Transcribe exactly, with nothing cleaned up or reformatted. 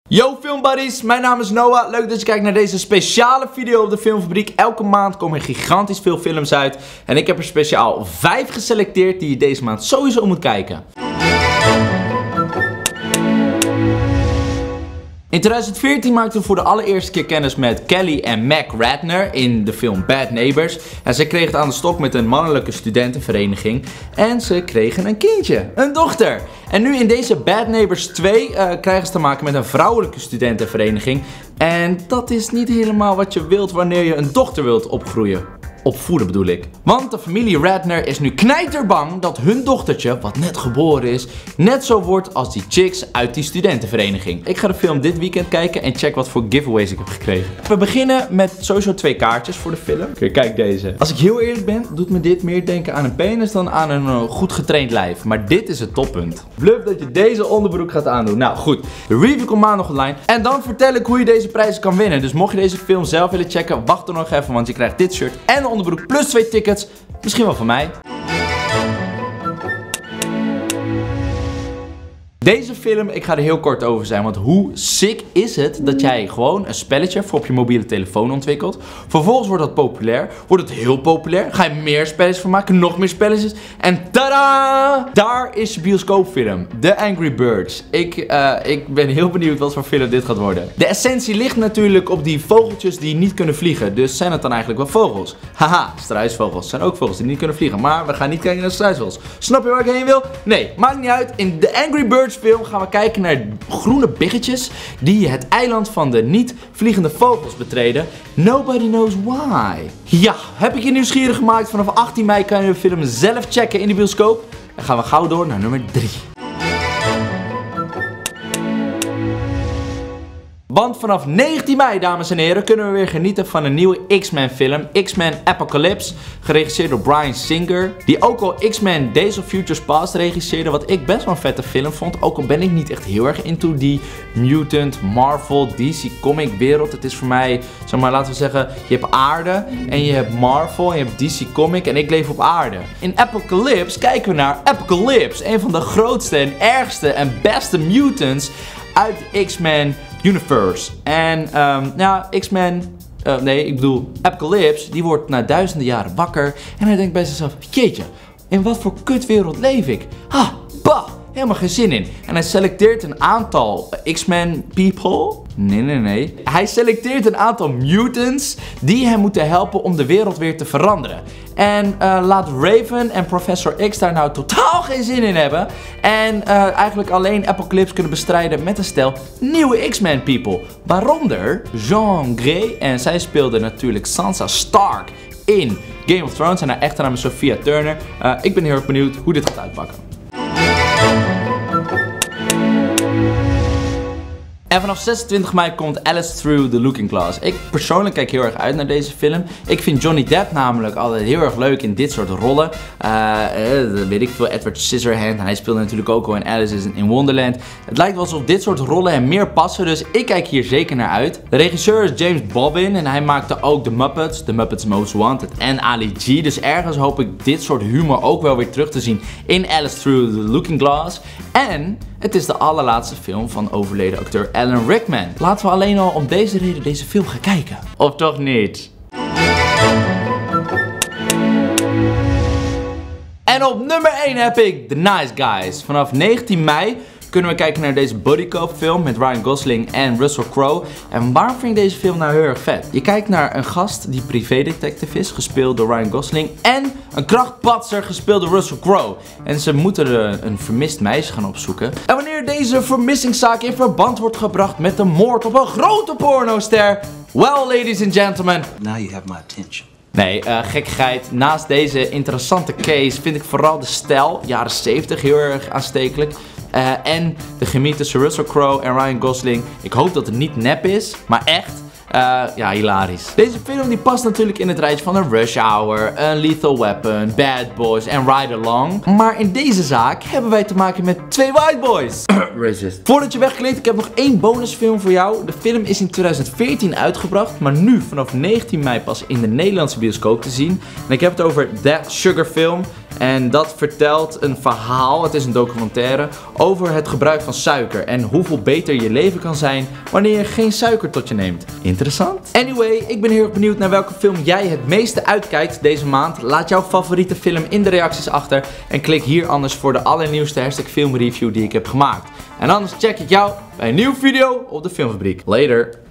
Yo filmbuddies, mijn naam is Noah. Leuk dat je kijkt naar deze speciale video op de Filmfabriek. Elke maand komen er gigantisch veel films uit. En ik heb er speciaal vijf geselecteerd die je deze maand sowieso moet kijken. In twintig veertien maakten we voor de allereerste keer kennis met Kelly en Mac Radner in de film Bad Neighbors. En ze kregen het aan de stok met een mannelijke studentenvereniging. En ze kregen een kindje, een dochter. En nu in deze Bad Neighbors twee uh, krijgen ze te maken met een vrouwelijke studentenvereniging. En dat is niet helemaal wat je wilt wanneer je een dochter wilt opgroeien. Opvoeden bedoel ik. Want de familie Radner is nu knijterbang dat hun dochtertje, wat net geboren is, net zo wordt als die chicks uit die studentenvereniging. Ik ga de film dit weekend kijken en check wat voor giveaways ik heb gekregen. We beginnen met sowieso twee kaartjes voor de film. Oké, okay, kijk deze. Als ik heel eerlijk ben, doet me dit meer denken aan een penis dan aan een uh, goed getraind lijf. Maar dit is het toppunt. Bluff dat je deze onderbroek gaat aandoen. Nou goed, de review komt maandag online. En dan vertel ik hoe je deze prijzen kan winnen. Dus mocht je deze film zelf willen checken, wacht er nog even, want je krijgt dit shirt en onderbroek plus twee tickets, misschien wel van mij. Deze film, ik ga er heel kort over zijn, want hoe sick is het dat jij gewoon een spelletje voor op je mobiele telefoon ontwikkelt. Vervolgens wordt dat populair, wordt het heel populair, ga je meer spelletjes van maken, nog meer spelletjes. En tada! Daar is je bioscoopfilm, The Angry Birds. Ik, uh, ik ben heel benieuwd wat voor film dit gaat worden. De essentie ligt natuurlijk op die vogeltjes die niet kunnen vliegen, dus zijn het dan eigenlijk wel vogels? Haha, struisvogels zijn ook vogels die niet kunnen vliegen, maar we gaan niet kijken naar struisvogels. Snap je waar ik heen wil? Nee, maakt niet uit. In The Angry Birds film gaan we kijken naar groene biggetjes die het eiland van de niet vliegende vogels betreden. Nobody knows why. Ja, heb ik je nieuwsgierig gemaakt? Vanaf achttien mei kan je de film zelf checken in de bioscoop. Dan gaan we gauw door naar nummer drie. Want vanaf negentien mei, dames en heren, kunnen we weer genieten van een nieuwe X-Men film. X-Men Apocalypse, geregisseerd door Bryan Singer. Die ook al X-Men Days of Future Past regisseerde, wat ik best wel een vette film vond. Ook al ben ik niet echt heel erg into die mutant, Marvel, D C comic wereld. Het is voor mij, zeg maar, laten we zeggen, je hebt aarde en je hebt Marvel en je hebt D C comic en ik leef op aarde. In Apocalypse kijken we naar Apocalypse, een van de grootste en ergste en beste mutants uit de X-Men Universe. En um, nou, X-Men, uh, nee, ik bedoel Apocalypse, die wordt na duizenden jaren wakker en hij denkt bij zichzelf, jeetje, in wat voor kutwereld leef ik? Ha, bah, helemaal geen zin in. En hij selecteert een aantal X-Men people. Nee, nee, nee. Hij selecteert een aantal mutants die hem moeten helpen om de wereld weer te veranderen. En uh, laat Raven en Professor X daar nou totaal geen zin in hebben. En uh, eigenlijk alleen Apocalypse kunnen bestrijden met een stel nieuwe X-Men people. Waaronder Jean Grey. En zij speelde natuurlijk Sansa Stark in Game of Thrones. En haar echte naam is Sophia Turner. Uh, ik ben heel erg benieuwd hoe dit gaat uitpakken. En vanaf zesentwintig mei komt Alice Through the Looking Glass. Ik persoonlijk kijk heel erg uit naar deze film. Ik vind Johnny Depp namelijk altijd heel erg leuk in dit soort rollen. Uh, uh, weet ik veel, Edward Scissorhands. En hij speelde natuurlijk ook al in Alice in Wonderland. Het lijkt wel alsof dit soort rollen hem meer passen. Dus ik kijk hier zeker naar uit. De regisseur is James Bobbin. En hij maakte ook The Muppets, The Muppets Most Wanted en Ali G. Dus ergens hoop ik dit soort humor ook wel weer terug te zien in Alice Through the Looking Glass. En het is de allerlaatste film van overleden acteur Alan Rickman. Laten we alleen al om deze reden deze film gaan kijken. Of toch niet? En op nummer één heb ik The Nice Guys. Vanaf negentien mei kunnen we kijken naar deze bodycop film met Ryan Gosling en Russell Crowe. En waarom vind ik deze film nou heel erg vet? Je kijkt naar een gast die privédetective is, gespeeld door Ryan Gosling. En een krachtpatser, gespeeld door Russell Crowe. En ze moeten een vermist meisje gaan opzoeken. En wanneer deze vermissingszaak in verband wordt gebracht met de moord op een grote pornoster. Well, ladies and gentlemen. Now you have my attention. Nee, uh, gekkigheid. Naast deze interessante case vind ik vooral de stijl, jaren zeventig, heel erg aanstekelijk. Uh, en de chemie tussen Russell Crowe en Ryan Gosling. Ik hoop dat het niet nep is, maar echt. Uh, ja, hilarisch. Deze film die past natuurlijk in het rijtje van een Rush Hour, een Lethal Weapon, Bad Boys en Ride Along. Maar in deze zaak hebben wij te maken met twee white boys. Racist. Voordat je wegklinkt, ik heb nog één bonusfilm voor jou. De film is in twintig veertien uitgebracht, maar nu vanaf negentien mei pas in de Nederlandse bioscoop te zien. En ik heb het over That Sugar Film. En dat vertelt een verhaal, het is een documentaire, over het gebruik van suiker. En hoeveel beter je leven kan zijn wanneer je geen suiker tot je neemt. Interessant? Anyway, ik ben heel erg benieuwd naar welke film jij het meeste uitkijkt deze maand. Laat jouw favoriete film in de reacties achter. En klik hier anders voor de allernieuwste hashtag filmreview die ik heb gemaakt. En anders check ik jou bij een nieuwe video op de Filmfabriek. Later!